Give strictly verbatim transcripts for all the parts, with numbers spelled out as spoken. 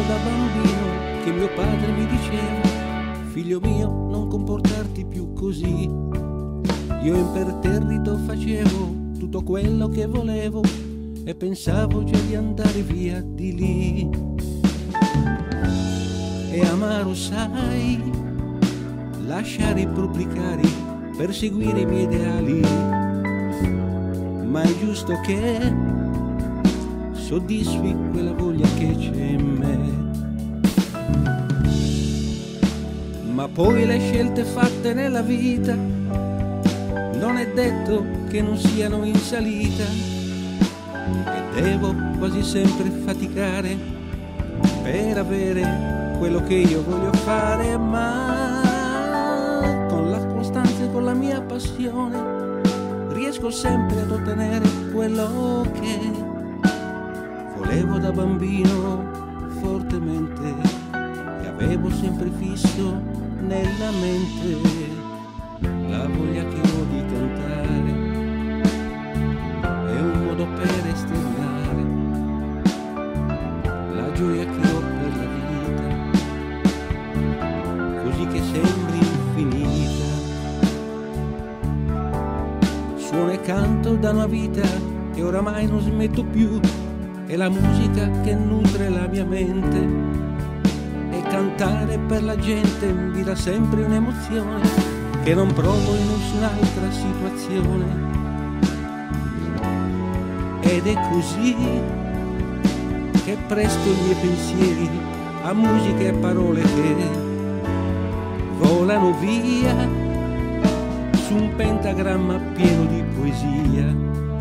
da bambino che mio padre mi diceva: figlio mio, non comportarti più così. Io imperterrito facevo tutto quello che volevo e pensavo già di andare via di lì. È amaro, sai, lasciare i propri cari per seguire i miei ideali, ma è giusto che soddisfi quella voglia che c'è in me. Ma poi le scelte fatte nella vita non è detto che non siano in salita, e devo quasi sempre faticare per avere quello che io voglio fare, ma con la costanza e con la mia passione riesco sempre ad ottenere quello che volevo da bambino fortemente, che avevo sempre fisso nella mente. La voglia che ho di cantare è un modo per esternare la gioia che ho per la vita, così che sembri infinita. Suono e canto da una vita e oramai non smetto più, è la musica che nutre la mia mente, e cantare per la gente mi dà sempre un'emozione che non provo in nessun'altra situazione. Ed è così che presto i miei pensieri a musica e parole che volano via su un pentagramma pieno di poesia.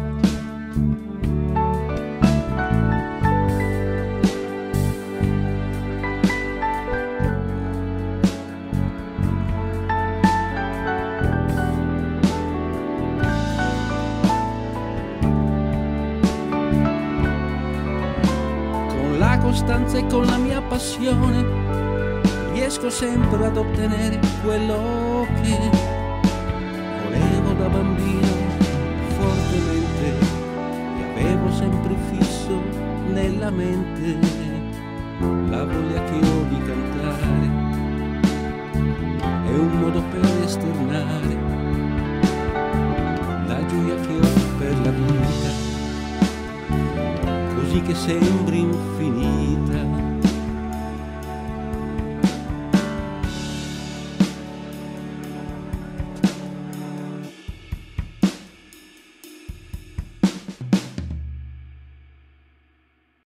La costanza e con la mia passione riesco sempre ad ottenere quello che volevo da bambino fortemente, e avevo sempre fisso nella mente la voglia che ho di cantare, è un modo per esternare la gioia che ho per la vita, così che sembri infinita.